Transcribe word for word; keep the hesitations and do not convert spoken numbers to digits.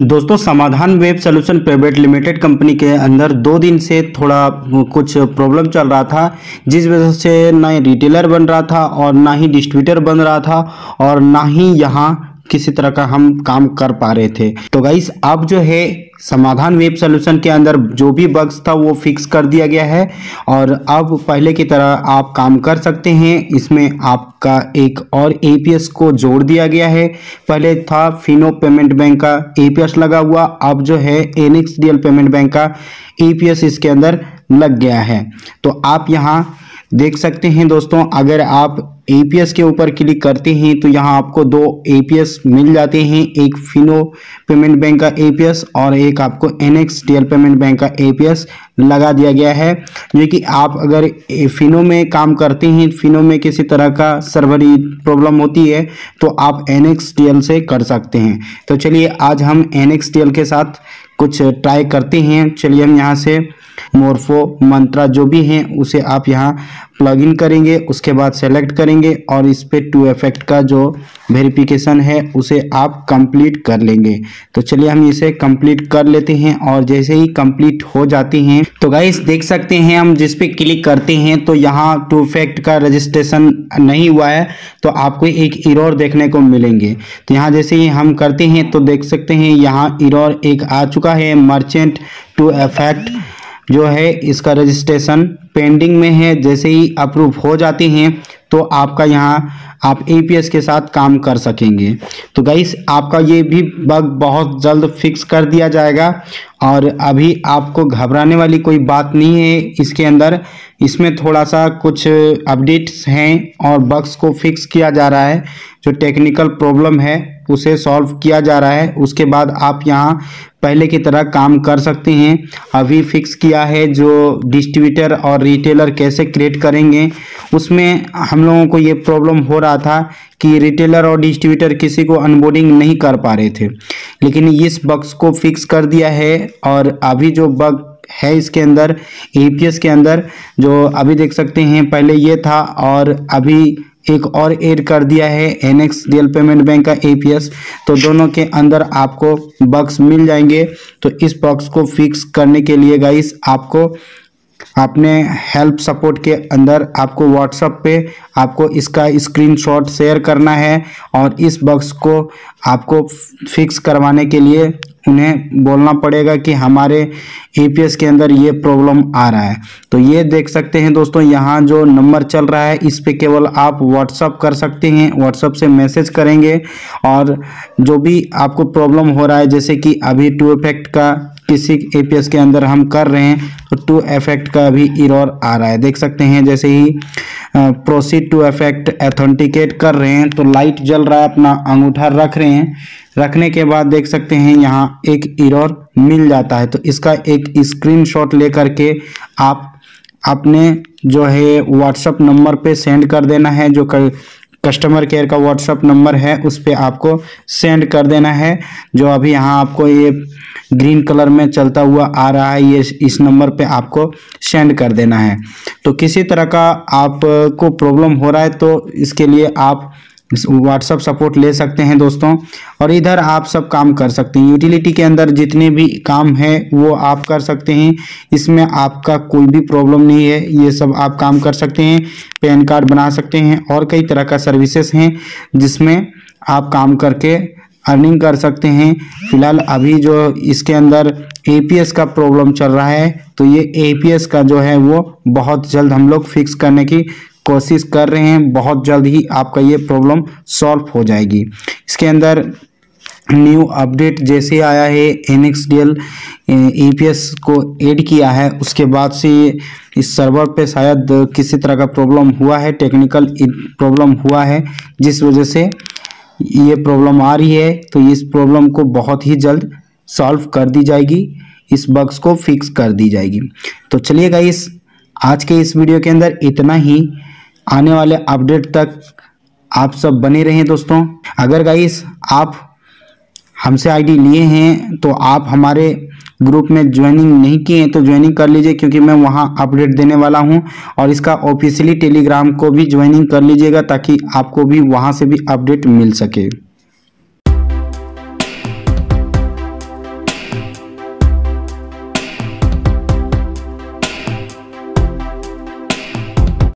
दोस्तों Samadhan web solution private limited company के अंदर दो दिन से थोड़ा कुछ प्रॉब्लम चल रहा था, जिस वजह से ना ही रिटेलर बन रहा था और ना ही डिस्ट्रीब्यूटर बन रहा था और ना ही यहाँ किसी तरह का हम काम कर पा रहे थे। तो गाइस अब जो है समाधान वेब सॉल्यूशन के अंदर जो भी बग्स था वो फिक्स कर दिया गया है और अब पहले की तरह आप काम कर सकते हैं। इसमें आपका एक और एपीएस को जोड़ दिया गया है। पहले था फिनो पेमेंट बैंक का एपीएस लगा हुआ, अब जो है एनएक्सडीएल पेमेंट बैंक का एपीएस इसके अंदर लग गया है। तो आप यहाँ देख सकते हैं दोस्तों, अगर आप एपीएस के ऊपर क्लिक करते हैं तो यहाँ आपको दो एपीएस मिल जाते हैं, एक फिनो पेमेंट बैंक का एपीएस और एक आपको एनएक्सडीएल पेमेंट बैंक का एपीएस लगा दिया गया है। जो कि आप अगर फिनो में काम करते हैं, फिनो में किसी तरह का सर्वरी प्रॉब्लम होती है तो आप एनएक्सडीएल से कर सकते हैं। तो चलिए आज हम एनएक्सडीएल के साथ कुछ ट्राई करते हैं। चलिए हम यहाँ से मोर्फो मंत्रा जो भी हैं उसे आप यहाँ प्लग इन करेंगे, उसके बाद सेलेक्ट करेंगे और इस पे टू इफेक्ट का जो वेरिफिकेशन है उसे आप कंप्लीट कर लेंगे। तो चलिए हम इसे कंप्लीट कर लेते हैं और जैसे ही कंप्लीट हो जाती हैं तो गाइस देख सकते हैं हम जिस पे क्लिक करते हैं तो यहाँ टू इफेक्ट का रजिस्ट्रेशन नहीं हुआ है तो आपको एक एरर देखने को मिलेंगे। तो यहाँ जैसे ही हम करते हैं तो देख सकते हैं यहाँ एरर एक आ चुका है, मर्चेंट टू इफेक्ट जो है इसका रजिस्ट्रेशन पेंडिंग में है। जैसे ही अप्रूव हो जाते हैं तो आपका यहाँ आप एपीएस के साथ काम कर सकेंगे। तो गाइस आपका ये भी बग बहुत जल्द फिक्स कर दिया जाएगा और अभी आपको घबराने वाली कोई बात नहीं है। इसके अंदर इसमें थोड़ा सा कुछ अपडेट्स हैं और बग्स को फिक्स किया जा रहा है, जो टेक्निकल प्रॉब्लम है उसे सॉल्व किया जा रहा है। उसके बाद आप यहाँ पहले की तरह काम कर सकते हैं। अभी फिक्स किया है जो डिस्ट्रीब्यूटर और रिटेलर कैसे क्रिएट करेंगे, उसमें हम लोगों को ये प्रॉब्लम हो रहा था कि रिटेलर और डिस्ट्रीब्यूटर किसी को अनबोर्डिंग नहीं कर पा रहे थे, लेकिन इस बग्स को फिक्स कर दिया है। और अभी जो बग है इसके अंदर एपीएस के अंदर जो अभी देख सकते हैं, पहले ये था और अभी एक और ऐड कर दिया है एनएक्सडीएल पेमेंट बैंक का एपीएस। तो दोनों के अंदर आपको बग्स मिल जाएंगे। तो इस बग्स को फिक्स करने के लिए गाइस आपको अपने हेल्प सपोर्ट के अंदर आपको व्हाट्सएप पे आपको इसका स्क्रीनशॉट शेयर करना है और इस बग्स को आपको फिक्स करवाने के लिए उन्हें बोलना पड़ेगा कि हमारे एपीएस के अंदर ये प्रॉब्लम आ रहा है। तो ये देख सकते हैं दोस्तों, यहाँ जो नंबर चल रहा है इस पे केवल आप व्हाट्सएप कर सकते हैं, व्हाट्सएप से मैसेज करेंगे और जो भी आपको प्रॉब्लम हो रहा है, जैसे कि अभी टू इफेक्ट का किसी एपीएस के अंदर हम कर रहे हैं तो टू इफेक्ट का भी एरर आ रहा है। देख सकते हैं जैसे ही प्रोसीड टू इफेक्ट ऑथेंटिकेट कर रहे हैं तो लाइट जल रहा है, अपना अंगूठा रख रहे हैं, रखने के बाद देख सकते हैं यहाँ एक एरर मिल जाता है। तो इसका एक स्क्रीनशॉट लेकर के आप अपने जो है व्हाट्सएप नंबर पे सेंड कर देना है, जो कर कस्टमर केयर का व्हाट्सएप नंबर है उस पे आपको सेंड कर देना है। जो अभी यहाँ आपको ये ग्रीन कलर में चलता हुआ आ रहा है, ये इस नंबर पे आपको सेंड कर देना है। तो किसी तरह का आपको प्रॉब्लम हो रहा है तो इसके लिए आप व्हाट्सएप सपोर्ट ले सकते हैं दोस्तों, और इधर आप सब काम कर सकते हैं। यूटिलिटी के अंदर जितने भी काम है वो आप कर सकते हैं, इसमें आपका कोई भी प्रॉब्लम नहीं है, ये सब आप काम कर सकते हैं। पैन कार्ड बना सकते हैं और कई तरह का सर्विसेज हैं जिसमें आप काम करके अर्निंग कर सकते हैं। फिलहाल अभी जो इसके अंदर एपीएस का प्रॉब्लम चल रहा है तो ये एपीएस का जो है वो बहुत जल्द हम लोग फिक्स करने की कोशिश कर रहे हैं। बहुत जल्द ही आपका ये प्रॉब्लम सॉल्व हो जाएगी। इसके अंदर न्यू अपडेट जैसे आया है, एनएक्सडीएल एपीएस को ऐड किया है, उसके बाद से इस सर्वर पे शायद किसी तरह का प्रॉब्लम हुआ है, टेक्निकल प्रॉब्लम हुआ है जिस वजह से ये प्रॉब्लम आ रही है। तो इस प्रॉब्लम को बहुत ही जल्द सॉल्व कर दी जाएगी, इस बग्स को फिक्स कर दी जाएगी। तो चलिए गाइस आज के इस वीडियो के अंदर इतना ही। आने वाले अपडेट तक आप सब बने रहें दोस्तों। अगर गाइस आप हमसे आईडी लिए हैं तो आप हमारे ग्रुप में ज्वाइनिंग नहीं किए हैं तो ज्वाइनिंग कर लीजिए, क्योंकि मैं वहां अपडेट देने वाला हूं। और इसका ऑफिशियली टेलीग्राम को भी ज्वाइनिंग कर लीजिएगा ताकि आपको भी वहां से भी अपडेट मिल सके।